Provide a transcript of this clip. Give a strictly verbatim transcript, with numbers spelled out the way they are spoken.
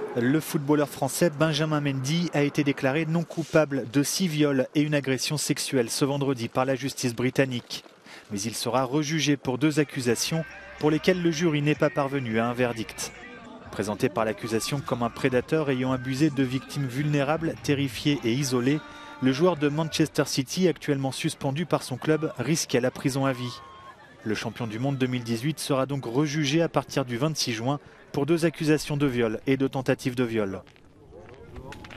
Le footballeur français Benjamin Mendy a été déclaré non coupable de six viols et une agression sexuelle ce vendredi par la justice britannique. Mais il sera rejugé pour deux accusations pour lesquelles le jury n'est pas parvenu à un verdict. Présenté par l'accusation comme un prédateur ayant abusé de victimes vulnérables, terrifiées et isolées, le joueur de Manchester City, actuellement suspendu par son club, risque la prison à vie. Le champion du monde deux mille dix-huit sera donc rejugé à partir du vingt-six juin pour deux accusations de viol et de tentative de viol.